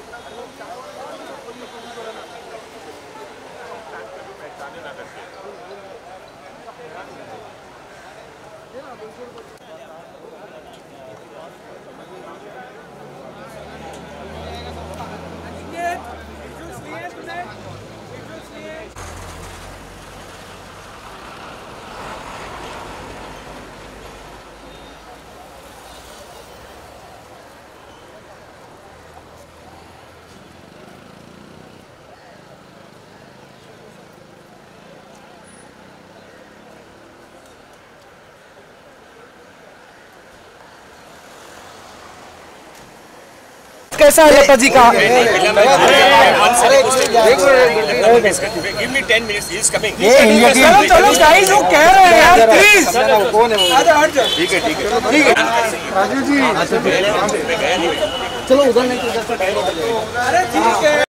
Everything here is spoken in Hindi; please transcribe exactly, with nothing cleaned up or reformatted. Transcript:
पहचाने ना करके कैसा है लता जी का? चलो गाइस वो कह रहे हैं यार प्लीज। ठीक है ठीक है ठीक है राजू जी चलो उधर नहीं। अरे ठीक है।